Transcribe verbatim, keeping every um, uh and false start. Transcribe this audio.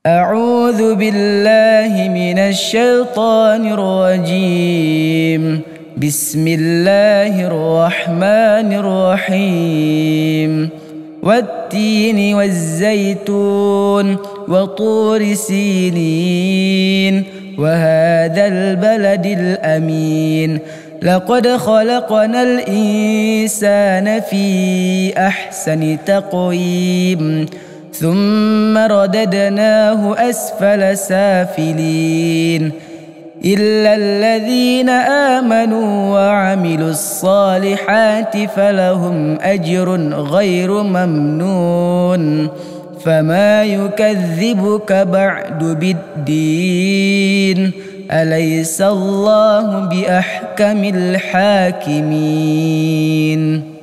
أعوذ بالله من الشيطان الرجيم. بسم الله الرحمن الرحيم. والتين والزيتون وطور سينين وهذا البلد الأمين. لقد خلقنا الإنسان في أحسن تقويم ثم رددناه أسفل سافلين إلا الذين آمنوا وعملوا الصالحات فلهم أجر غير ممنون. فما يكذبك بعد بالدين أليس الله بأحكم الحاكمين.